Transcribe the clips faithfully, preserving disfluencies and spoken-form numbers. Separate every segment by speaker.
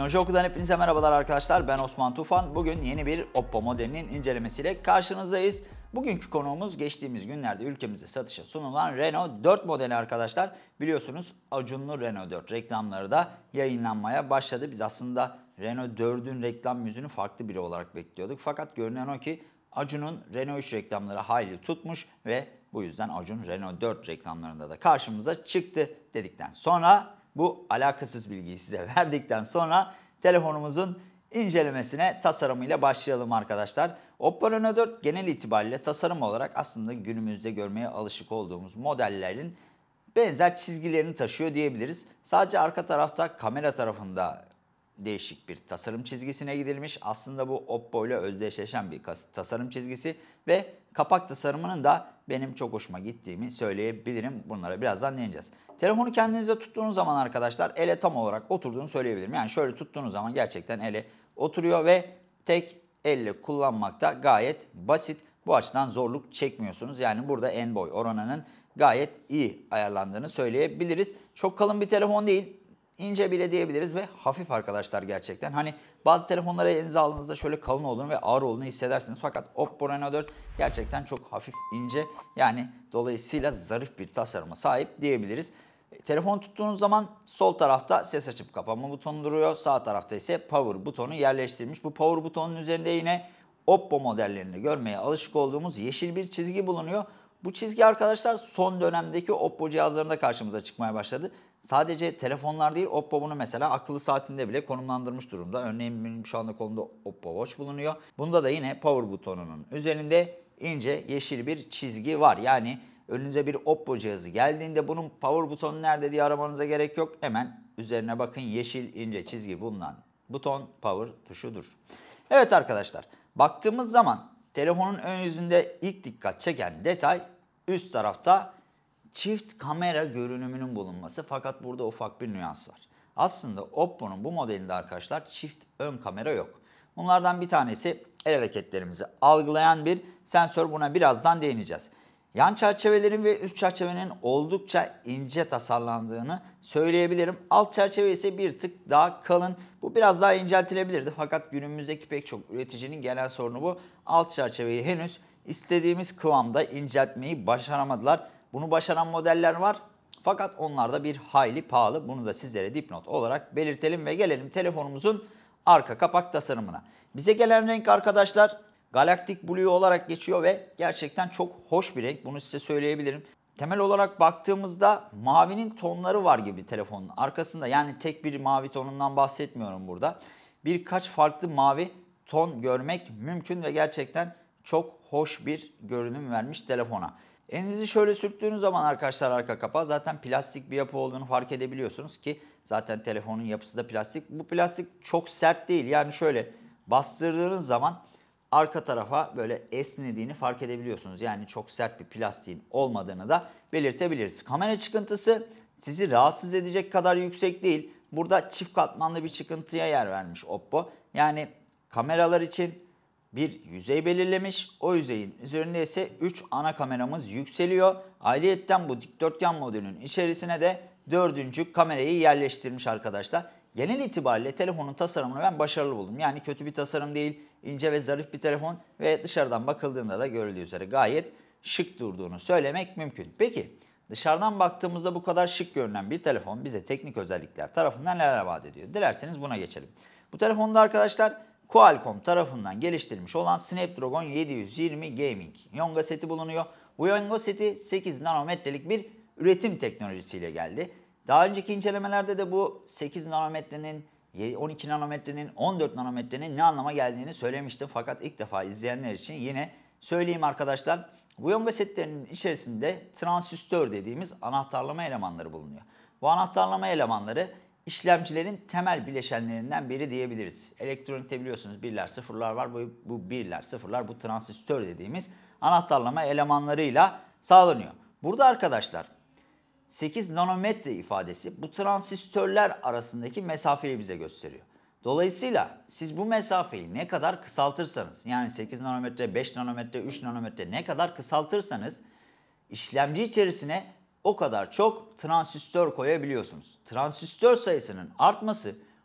Speaker 1: Teknoloji Oku'dan hepinize merhabalar arkadaşlar. Ben Osman Tufan. Bugün yeni bir Oppo modelinin incelemesiyle karşınızdayız. Bugünkü konuğumuz geçtiğimiz günlerde ülkemize satışa sunulan Reno dört modeli arkadaşlar. Biliyorsunuz Acunlu Reno dört reklamları da yayınlanmaya başladı. Biz aslında Reno dördün reklam yüzünü farklı biri olarak bekliyorduk. Fakat görünen o ki Acun'un Reno üç reklamları hayli tutmuş ve bu yüzden Acun Reno dört reklamlarında da karşımıza çıktı dedikten sonra, bu alakasız bilgiyi size verdikten sonra telefonumuzun incelemesine, tasarımıyla başlayalım arkadaşlar. Oppo Reno dört genel itibariyle tasarım olarak aslında günümüzde görmeye alışık olduğumuz modellerin benzer çizgilerini taşıyor diyebiliriz. Sadece arka tarafta kamera tarafında değişik bir tasarım çizgisine gidilmiş. Aslında bu Oppo ile özdeşleşen bir tasarım çizgisi ve kapak tasarımının da benim çok hoşuma gittiğimi söyleyebilirim. Bunlara birazdan değineceğiz. Telefonu kendinize tuttuğunuz zaman arkadaşlar ele tam olarak oturduğunu söyleyebilirim. Yani şöyle tuttuğunuz zaman gerçekten ele oturuyor ve tek elle kullanmakta gayet basit. Bu açıdan zorluk çekmiyorsunuz. Yani burada en boy oranının gayet iyi ayarlandığını söyleyebiliriz. Çok kalın bir telefon değil. İnce bile diyebiliriz ve hafif arkadaşlar gerçekten. Hani bazı telefonlara elinize aldığınızda şöyle kalın olduğunu ve ağır olduğunu hissedersiniz. Fakat Oppo Reno dört gerçekten çok hafif, ince. Yani dolayısıyla zarif bir tasarıma sahip diyebiliriz. Telefonu tuttuğunuz zaman sol tarafta ses açıp kapama butonu duruyor. Sağ tarafta ise power butonu yerleştirilmiş. Bu power butonun üzerinde yine Oppo modellerinde görmeye alışık olduğumuz yeşil bir çizgi bulunuyor. Bu çizgi arkadaşlar son dönemdeki Oppo cihazlarında karşımıza çıkmaya başladı. Sadece telefonlar değil, Oppo bunu mesela akıllı saatinde bile konumlandırmış durumda. Örneğin benim şu anda kolumda Oppo Watch bulunuyor. Bunda da yine power butonunun üzerinde ince yeşil bir çizgi var. Yani önünüze bir Oppo cihazı geldiğinde bunun power butonu nerede diye aramanıza gerek yok. Hemen üzerine bakın, yeşil ince çizgi bulunan buton power tuşudur. Evet arkadaşlar, baktığımız zaman telefonun ön yüzünde ilk dikkat çeken detay üst tarafta çift kamera görünümünün bulunması. Fakat burada ufak bir nüans var. Aslında Oppo'nun bu modelinde arkadaşlar çift ön kamera yok. Bunlardan bir tanesi el hareketlerimizi algılayan bir sensör. Buna birazdan değineceğiz. Yan çerçevelerin ve üst çerçevenin oldukça ince tasarlandığını söyleyebilirim. Alt çerçeve ise bir tık daha kalın. Bu biraz daha inceltilebilirdi. Fakat günümüzdeki pek çok üreticinin genel sorunu bu. Alt çerçeveyi henüz istediğimiz kıvamda inceltmeyi başaramadılar. Bunu başaran modeller var. Fakat onlar da bir hayli pahalı. Bunu da sizlere dipnot olarak belirtelim ve gelelim telefonumuzun arka kapak tasarımına. Bize gelen renk arkadaşlar Galactic Blue olarak geçiyor ve gerçekten çok hoş bir renk. Bunu size söyleyebilirim. Temel olarak baktığımızda mavinin tonları var gibi telefonun arkasında. Yani tek bir mavi tonundan bahsetmiyorum burada. Birkaç farklı mavi ton görmek mümkün ve gerçekten çok hoş bir görünüm vermiş telefona. Elinizi şöyle sürttüğünüz zaman arkadaşlar arka kapağı zaten plastik bir yapı olduğunu fark edebiliyorsunuz ki zaten telefonun yapısı da plastik. Bu plastik çok sert değil. Yani şöyle bastırdığınız zaman arka tarafa böyle esnediğini fark edebiliyorsunuz. Yani çok sert bir plastiğin olmadığını da belirtebiliriz. Kamera çıkıntısı sizi rahatsız edecek kadar yüksek değil. Burada çift katmanlı bir çıkıntıya yer vermiş Oppo. Yani kameralar için bir yüzey belirlemiş. O yüzeyin üzerinde ise üç ana kameramız yükseliyor. Ayrıyeten bu dikdörtgen modelin içerisine de dördüncü kamerayı yerleştirmiş arkadaşlar. Genel itibariyle telefonun tasarımını ben başarılı buldum. Yani kötü bir tasarım değil, ince ve zarif bir telefon ve dışarıdan bakıldığında da görüldüğü üzere gayet şık durduğunu söylemek mümkün. Peki dışarıdan baktığımızda bu kadar şık görünen bir telefon bize teknik özellikler tarafından neler vaat ediyor? Dilerseniz buna geçelim. Bu telefonda arkadaşlar Qualcomm tarafından geliştirilmiş olan Snapdragon yedi yüz yirmi Gaming Yonga seti bulunuyor. Bu Yonga seti sekiz nanometrelik bir üretim teknolojisiyle geldi. Daha önceki incelemelerde de bu sekiz nanometrenin, on iki nanometrenin, on dört nanometrenin ne anlama geldiğini söylemiştim. Fakat ilk defa izleyenler için yine söyleyeyim arkadaşlar. Bu Yonga setlerinin içerisinde transistör dediğimiz anahtarlama elemanları bulunuyor. Bu anahtarlama elemanları işlemcilerin temel bileşenlerinden biri diyebiliriz. Elektronikte biliyorsunuz birler sıfırlar var. Bu, bu birler sıfırlar bu transistör dediğimiz anahtarlama elemanlarıyla sağlanıyor. Burada arkadaşlar sekiz nanometre ifadesi bu transistörler arasındaki mesafeyi bize gösteriyor. Dolayısıyla siz bu mesafeyi ne kadar kısaltırsanız, yani sekiz nanometre, beş nanometre, üç nanometre ne kadar kısaltırsanız işlemci içerisine o kadar çok transistör koyabiliyorsunuz. Transistör sayısının artması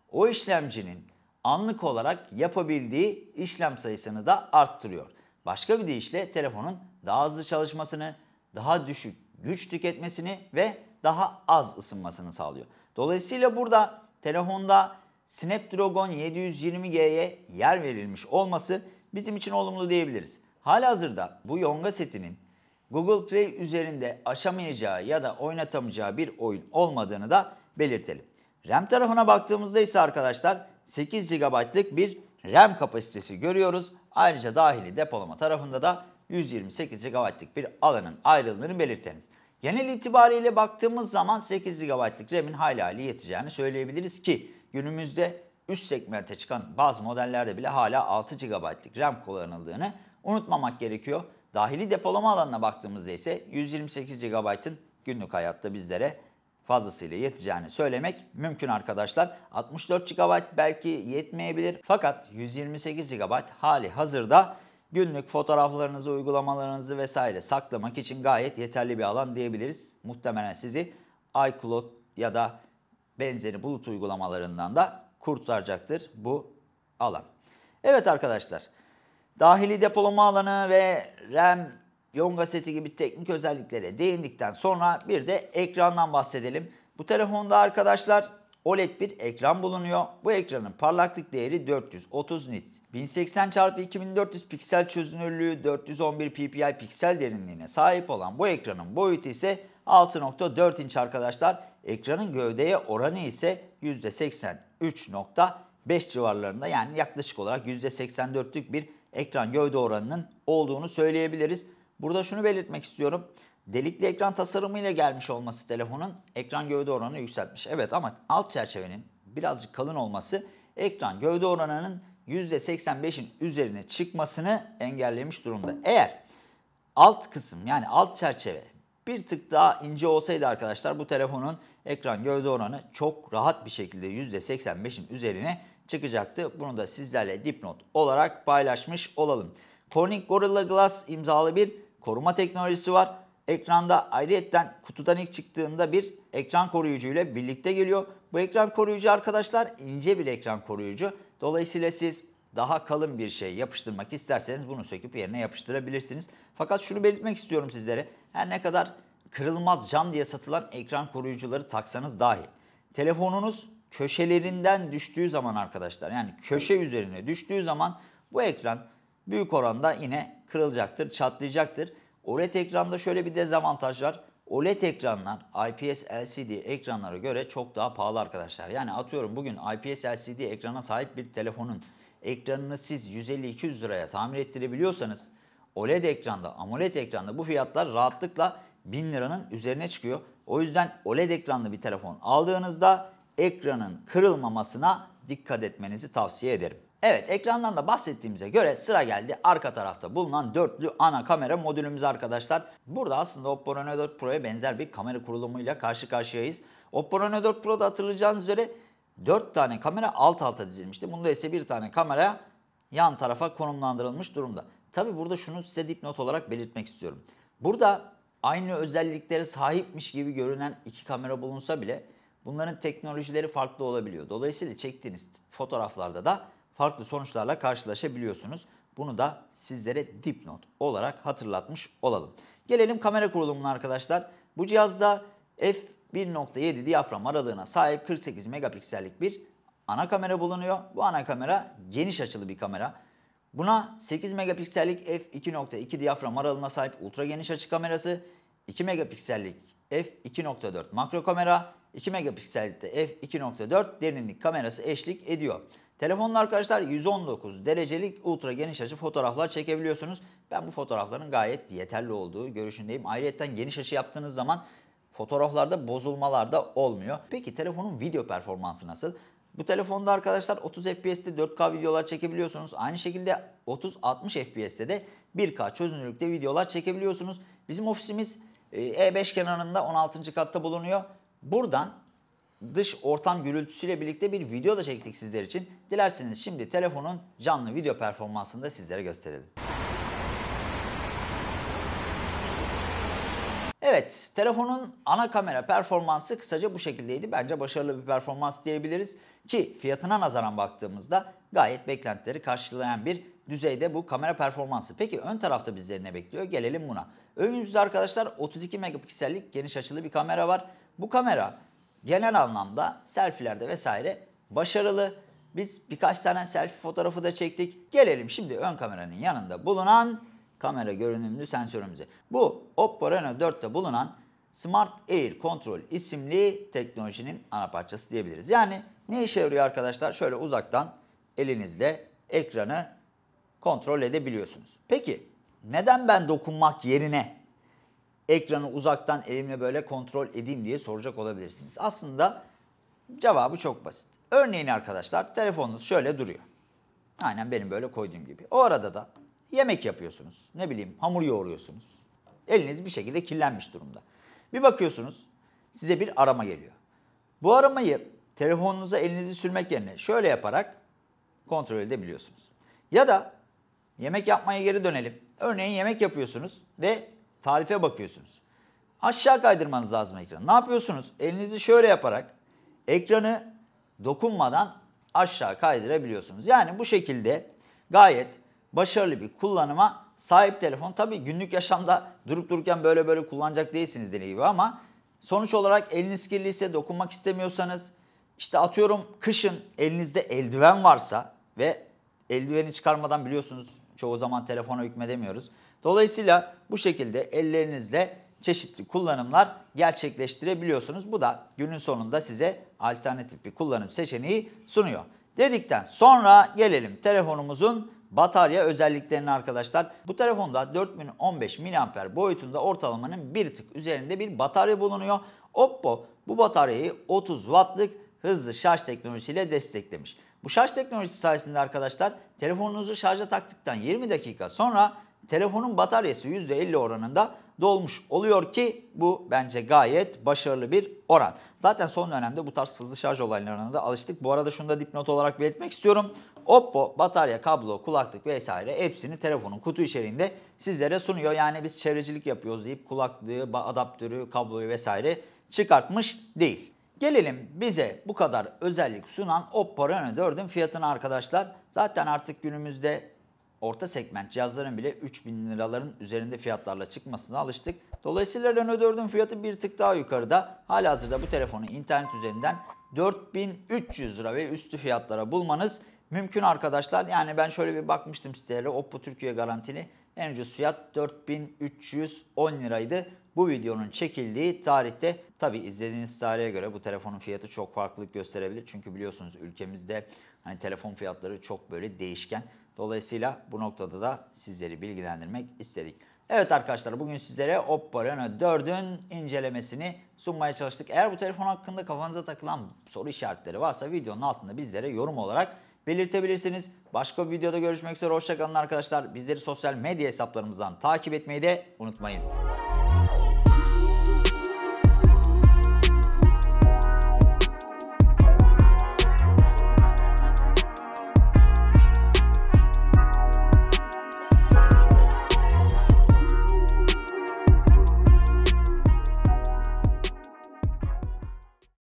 Speaker 1: o işlemcinin anlık olarak yapabildiği işlem sayısını da arttırıyor. Başka bir deyişle telefonun daha hızlı çalışmasını, daha düşük güç tüketmesini ve daha az ısınmasını sağlıyor. Dolayısıyla burada telefonda Snapdragon yedi yüz yirmi G'ye yer verilmiş olması bizim için olumlu diyebiliriz. Halihazırda bu Yonga setinin Google Play üzerinde aşamayacağı ya da oynatamayacağı bir oyun olmadığını da belirtelim. RAM tarafına baktığımızda ise arkadaşlar sekiz gigabaytlık bir RAM kapasitesi görüyoruz. Ayrıca dahili depolama tarafında da yüz yirmi sekiz gigabaytlık bir alanın ayrıldığını belirtelim. Genel itibariyle baktığımız zaman sekiz gigabaytlık RAM'in hayli hayli yeteceğini söyleyebiliriz ki günümüzde üst segmente çıkan bazı modellerde bile hala altı gigabaytlık RAM kullanıldığını unutmamak gerekiyor. Dahili depolama alanına baktığımızda ise yüz yirmi sekiz gigabaytın günlük hayatta bizlere fazlasıyla yeteceğini söylemek mümkün arkadaşlar. altmış dört gigabayt belki yetmeyebilir fakat yüz yirmi sekiz gigabayt hali hazırda günlük fotoğraflarınızı, uygulamalarınızı vesaire saklamak için gayet yeterli bir alan diyebiliriz. Muhtemelen sizi iCloud ya da benzeri bulut uygulamalarından da kurtaracaktır bu alan. Evet arkadaşlar, dahili depolama alanı ve RAM, Yonga seti gibi teknik özelliklere değindikten sonra bir de ekrandan bahsedelim. Bu telefonda arkadaşlar O L E D bir ekran bulunuyor. Bu ekranın parlaklık değeri dört yüz otuz nit. bin seksen çarpı iki bin dört yüz piksel çözünürlüğü, dört yüz on bir ppi piksel derinliğine sahip olan bu ekranın boyutu ise altı nokta dört inç arkadaşlar. Ekranın gövdeye oranı ise yüzde seksen üç nokta beş civarlarında, yani yaklaşık olarak yüzde seksen dörtlük bir ekran gövde oranının olduğunu söyleyebiliriz. Burada şunu belirtmek istiyorum. Delikli ekran tasarımıyla gelmiş olması telefonun ekran gövde oranını yükseltmiş. Evet, ama alt çerçevenin birazcık kalın olması ekran gövde oranının yüzde seksen beşin üzerine çıkmasını engellemiş durumda. Eğer alt kısım, yani alt çerçeve bir tık daha ince olsaydı arkadaşlar bu telefonun ekran gövde oranı çok rahat bir şekilde yüzde seksen beşin üzerine çıkacaktı. Bunu da sizlerle dipnot olarak paylaşmış olalım. Corning Gorilla Glass imzalı bir koruma teknolojisi var. Ekranda ayrıyetten kutudan ilk çıktığında bir ekran koruyucu ile birlikte geliyor. Bu ekran koruyucu arkadaşlar ince bir ekran koruyucu. Dolayısıyla siz daha kalın bir şey yapıştırmak isterseniz bunu söküp yerine yapıştırabilirsiniz. Fakat şunu belirtmek istiyorum sizlere. Her ne kadar kırılmaz cam diye satılan ekran koruyucuları taksanız dahi telefonunuz köşelerinden düştüğü zaman arkadaşlar, yani köşe üzerine düştüğü zaman bu ekran büyük oranda yine kırılacaktır, çatlayacaktır. O L E D ekranda şöyle bir dezavantaj var. O L E D ekranlar I P S L C D ekranlara göre çok daha pahalı arkadaşlar. Yani atıyorum bugün I P S L C D ekrana sahip bir telefonun ekranını siz yüz elli iki yüz liraya tamir ettirebiliyorsanız O L E D ekranda, AMOLED ekranda bu fiyatlar rahatlıkla bin liranın üzerine çıkıyor. O yüzden O L E D ekranlı bir telefon aldığınızda ekranın kırılmamasına dikkat etmenizi tavsiye ederim. Evet, ekrandan da bahsettiğimize göre sıra geldi arka tarafta bulunan dörtlü ana kamera modülümüz arkadaşlar. Burada aslında Oppo Reno dört Pro'ya benzer bir kamera kurulumuyla karşı karşıyayız. Oppo Reno dört Pro'da hatırlayacağınız üzere dört tane kamera alt alta dizilmişti. Bunda ise bir tane kamera yan tarafa konumlandırılmış durumda. Tabi burada şunu size dipnot olarak belirtmek istiyorum. Burada aynı özelliklere sahipmiş gibi görünen iki kamera bulunsa bile bunların teknolojileri farklı olabiliyor. Dolayısıyla çektiğiniz fotoğraflarda da farklı sonuçlarla karşılaşabiliyorsunuz. Bunu da sizlere dipnot olarak hatırlatmış olalım. Gelelim kamera kurulumuna arkadaşlar. Bu cihazda f bir nokta yedi diyafram aralığına sahip kırk sekiz megapiksellik bir ana kamera bulunuyor. Bu ana kamera geniş açılı bir kamera. Buna sekiz megapiksellik f iki nokta iki diyafram aralığına sahip ultra geniş açı kamerası, iki megapiksellik f iki nokta dört makro kamera, iki megapiksellik de f iki nokta dört derinlik kamerası eşlik ediyor. Telefonla arkadaşlar yüz on dokuz derecelik ultra geniş açı fotoğraflar çekebiliyorsunuz. Ben bu fotoğrafların gayet yeterli olduğu görüşündeyim. Ayrıca geniş açı yaptığınız zaman fotoğraflarda bozulmalar da olmuyor. Peki telefonun video performansı nasıl? Bu telefonda arkadaşlar otuz F P S'te dört K videolar çekebiliyorsunuz. Aynı şekilde otuz altmış F P S'te de bir K çözünürlükte videolar çekebiliyorsunuz. Bizim ofisimiz E beş kenarında on altıncı katta bulunuyor. Buradan dış ortam gürültüsüyle birlikte bir video da çektik sizler için. Dilerseniz şimdi telefonun canlı video performansını da sizlere gösterelim. Evet, telefonun ana kamera performansı kısaca bu şekildeydi. Bence başarılı bir performans diyebiliriz ki fiyatına nazaran baktığımızda gayet beklentileri karşılayan bir düzeyde bu kamera performansı. Peki ön tarafta bizleri ne bekliyor? Gelelim buna. Ön yüzde arkadaşlar otuz iki megapiksellik geniş açılı bir kamera var. Bu kamera genel anlamda selfielerde vesaire başarılı. Biz birkaç tane selfie fotoğrafı da çektik. Gelelim şimdi ön kameranın yanında bulunan kamera görünümlü sensörümüze. Bu Oppo Reno dörtte bulunan Smart Air Control isimli teknolojinin ana parçası diyebiliriz. Yani ne işe yarıyor arkadaşlar? Şöyle uzaktan elinizle ekranı kontrol edebiliyorsunuz. Peki neden ben dokunmak yerine ekranı uzaktan elimle böyle kontrol edeyim diye soracak olabilirsiniz. Aslında cevabı çok basit. Örneğin arkadaşlar telefonunuz şöyle duruyor. Aynen benim böyle koyduğum gibi. O arada da yemek yapıyorsunuz. Ne bileyim hamur yoğuruyorsunuz. Eliniz bir şekilde kirlenmiş durumda. Bir bakıyorsunuz size bir arama geliyor. Bu aramayı telefonunuza elinizi sürmek yerine şöyle yaparak kontrol edebiliyorsunuz. Ya da yemek yapmaya geri dönelim. Örneğin yemek yapıyorsunuz ve tarife bakıyorsunuz. Aşağı kaydırmanız lazım ekranı. Ne yapıyorsunuz? Elinizi şöyle yaparak ekranı dokunmadan aşağı kaydırabiliyorsunuz. Yani bu şekilde gayet başarılı bir kullanıma sahip telefon. Tabii günlük yaşamda durup dururken böyle böyle kullanacak değilsiniz dediği gibi ama sonuç olarak eliniz kirliyse, dokunmak istemiyorsanız, işte atıyorum kışın elinizde eldiven varsa ve eldiveni çıkarmadan biliyorsunuz çoğu zaman telefona hükmedemiyoruz. Dolayısıyla bu şekilde ellerinizle çeşitli kullanımlar gerçekleştirebiliyorsunuz. Bu da günün sonunda size alternatif bir kullanım seçeneği sunuyor. Dedikten sonra gelelim telefonumuzun batarya özelliklerine arkadaşlar. Bu telefonda dört bin on beş miliamper boyutunda ortalamanın bir tık üzerinde bir batarya bulunuyor. Oppo bu bataryayı otuz wattlık hızlı şarj teknolojisiyle desteklemiş. Bu şarj teknolojisi sayesinde arkadaşlar telefonunuzu şarja taktıktan yirmi dakika sonra telefonun bataryası yüzde elli oranında dolmuş oluyor ki bu bence gayet başarılı bir oran. Zaten son dönemde bu tarz hızlı şarj olaylarına da alıştık. Bu arada şunu da dipnot olarak belirtmek istiyorum. Oppo batarya, kablo, kulaklık vesaire hepsini telefonun kutu içeriğinde sizlere sunuyor. Yani biz çevrecilik yapıyoruz deyip kulaklığı, adaptörü, kabloyu vesaire çıkartmış değil. Gelelim bize bu kadar özellik sunan Oppo Reno dördün fiyatına arkadaşlar. Zaten artık günümüzde orta segment cihazların bile üç bin liraların üzerinde fiyatlarla çıkmasına alıştık. Dolayısıyla Reno dördün fiyatı bir tık daha yukarıda. Halihazırda bu telefonu internet üzerinden dört bin üç yüz lira ve üstü fiyatlara bulmanız mümkün arkadaşlar. Yani ben şöyle bir bakmıştım sitelere. Oppo Türkiye garantili en ucuz fiyat dört bin üç yüz on liraydı. Bu videonun çekildiği tarihte, tabi izlediğiniz tarihe göre bu telefonun fiyatı çok farklılık gösterebilir. Çünkü biliyorsunuz ülkemizde hani telefon fiyatları çok böyle değişken. Dolayısıyla bu noktada da sizleri bilgilendirmek istedik. Evet arkadaşlar, bugün sizlere Oppo Reno dördün incelemesini sunmaya çalıştık. Eğer bu telefon hakkında kafanıza takılan soru işaretleri varsa videonun altında bizlere yorum olarak belirtebilirsiniz. Başka bir videoda görüşmek üzere. Hoşça kalın arkadaşlar. Bizleri sosyal medya hesaplarımızdan takip etmeyi de unutmayın.